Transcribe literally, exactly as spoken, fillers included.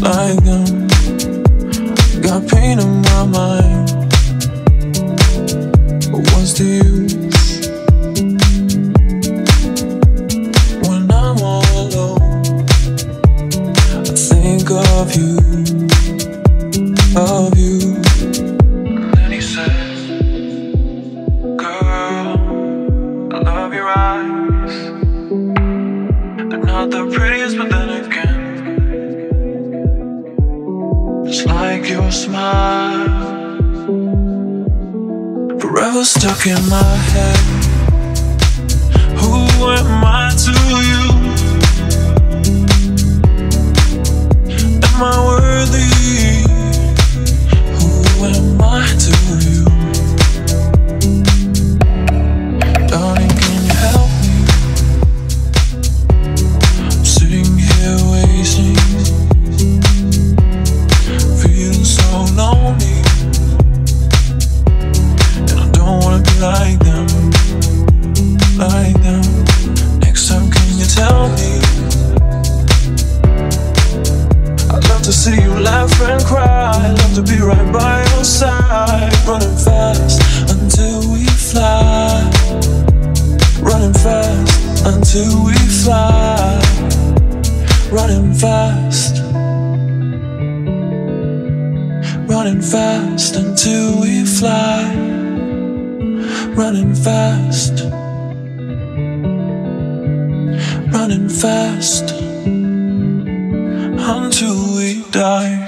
like them. Got pain in my mind, but what's the use when I'm all alone? I think of you, of you. And then he says, girl, I love your eyes. They're not the prettiest, but then again, it's like your smile, forever stuck in my head. Who am I to you? Am I worthy? Who am I to you? Darling, can you help me? I'm sitting here waiting, feeling so lonely, and I don't wanna be like them, like them. Next time, can you tell me? I'd love to see you laugh and cry. I'd love to be right by your side, running fast until we fly, running fast until we fly, running fast, running fast until we fly, running fast, running fast until we die.